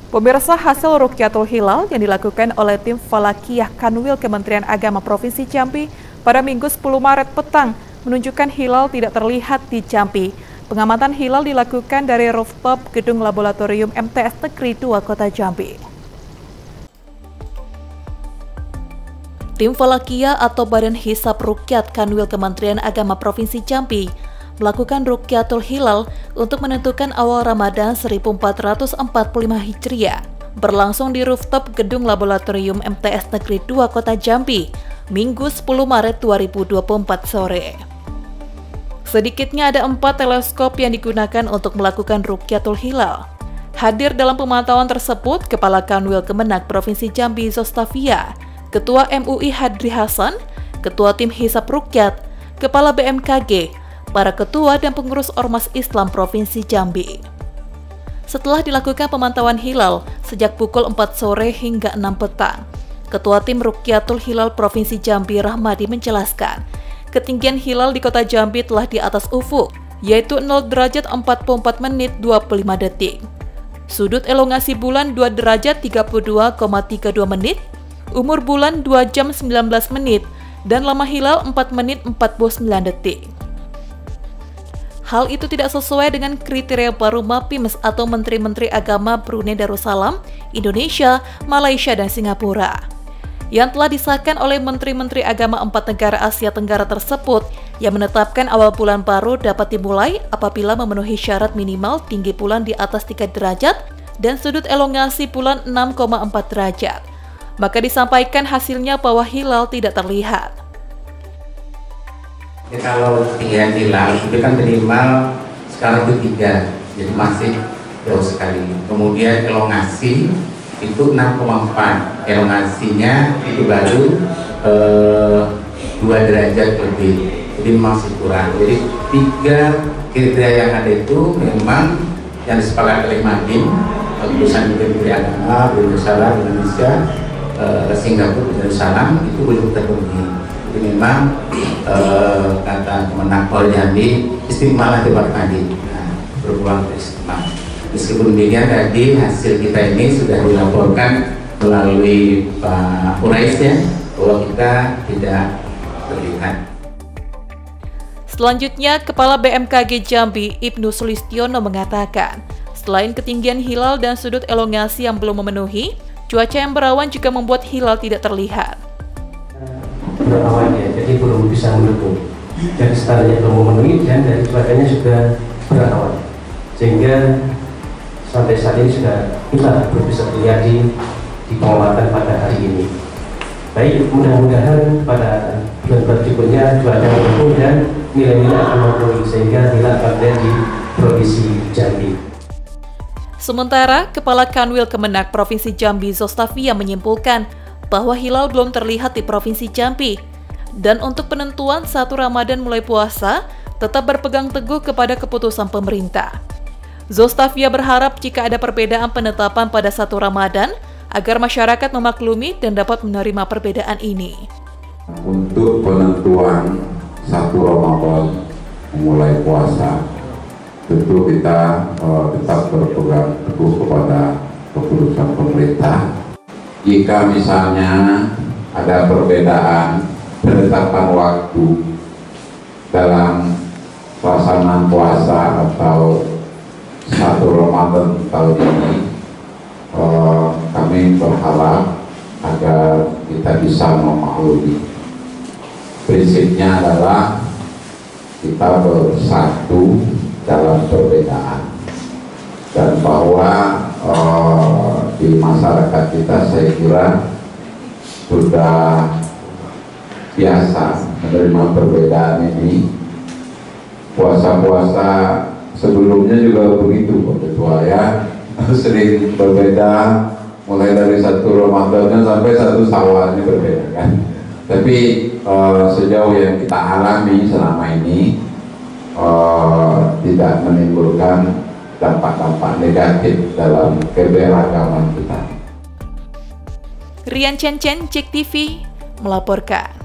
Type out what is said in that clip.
Pemirsa, hasil Rukyatul Hilal yang dilakukan oleh tim Falakiyah Kanwil Kementerian Agama Provinsi Jambi pada Minggu 10 Maret petang menunjukkan hilal tidak terlihat di Jambi. Pengamatan hilal dilakukan dari rooftop Gedung Laboratorium MTS Negeri 2 Kota Jambi. Tim Falakiyah atau Badan Hisab Rukyat Kanwil Kementerian Agama Provinsi Jambi melakukan Rukyatul Hilal untuk menentukan awal Ramadan 1445 Hijriah, berlangsung di rooftop Gedung Laboratorium MTS Negeri 2 Kota Jambi, Minggu 10 Maret 2024 sore. Sedikitnya ada 4 teleskop yang digunakan untuk melakukan Rukyatul Hilal. Hadir dalam pemantauan tersebut Kepala Kanwil Kemenak Provinsi Jambi Zostavia, Ketua MUI Hadri Hasan, Ketua Tim Hisab Rukyat, Kepala BMKG, para ketua dan pengurus Ormas Islam Provinsi Jambi. Setelah dilakukan pemantauan hilal sejak pukul 4 sore hingga 6 petang, Ketua Tim Rukyatul Hilal Provinsi Jambi Rahmadi menjelaskan, ketinggian hilal di Kota Jambi telah di atas ufuk, yaitu 0 derajat 44 menit 25 detik. Sudut elongasi bulan 2 derajat 32,32 menit, umur bulan 2 jam 19 menit, dan lama hilal 4 menit 49 detik. Hal itu tidak sesuai dengan kriteria baru MAPIMS atau Menteri-Menteri Agama Brunei Darussalam, Indonesia, Malaysia, dan Singapura, yang telah disahkan oleh Menteri-Menteri Agama 4 negara Asia Tenggara tersebut, yang menetapkan awal bulan baru dapat dimulai apabila memenuhi syarat minimal tinggi bulan di atas 3 derajat dan sudut elongasi bulan 6,4 derajat. Maka disampaikan hasilnya bahwa hilal tidak terlihat. Ya, kalau ketinggian hilal itu kan minimal skala itu 3, jadi masih jauh sekali. Kemudian elongasi itu 6,4, elongasinya itu baru 2 derajat lebih, jadi masih kurang. Jadi 3 kriteria yang ada itu memang yang disepakati oleh MAPIM, keputusan Menteri Agama Brunei Darussalam Indonesia, Singapura Darussalam itu belum terpenuhi. Jadi memang kata Kemenak Jambi istiqomah Dewan Tadi, berpeluang istiqomah. Meskipun demikian tadi hasil kita ini sudah dilaporkan melalui Pak Urais ya, bahwa kita tidak terlihat. Selanjutnya, Kepala BMKG Jambi Ibnu Sulistiono mengatakan, selain ketinggian hilal dan sudut elongasi yang belum memenuhi, cuaca yang berawan juga membuat hilal tidak terlihat. Berawan ya, jadi belum bisa mendukung. Dari standarnya belum memenuhi dan dari cuacanya sudah berawan, sehingga sampai saat ini sudah kita belum bisa terjadi di pengamatan pada hari ini. Baik, mudah-mudahan pada bulan berikutnya cuaca mendukung dan nilai-nilai akan memenuhi sehingga hilal akan terlihat di Provinsi Jambi. Sementara, Kepala Kanwil Kemenak Provinsi Jambi Zostavia menyimpulkan bahwa hilal belum terlihat di Provinsi Jambi. Dan untuk penentuan 1 Ramadan mulai puasa, tetap berpegang teguh kepada keputusan pemerintah. Zostavia berharap jika ada perbedaan penetapan pada 1 Ramadan, agar masyarakat memaklumi dan dapat menerima perbedaan ini. Untuk penentuan 1 Ramadan mulai puasa, tentu kita tetap berpegang teguh kepada keputusan pemerintah. Jika misalnya ada perbedaan penetapan waktu dalam pelaksanaan puasa atau 1 Ramadan tahun ini, kami berharap agar kita bisa memaklumi. Prinsipnya adalah kita bersatu dalam perbedaan, dan bahwa di masyarakat kita saya kira sudah biasa menerima perbedaan ini. Puasa-puasa sebelumnya juga begitu, Ketua ya, sering berbeda, mulai dari 1 Ramadan sampai 1 Syawalnya berbeda kan. Tapi sejauh yang kita alami selama ini tidak menimbulkan dampak-dampak negatif dalam keberagaman kita. Rian Chen Chen, JEK TV, melaporkan.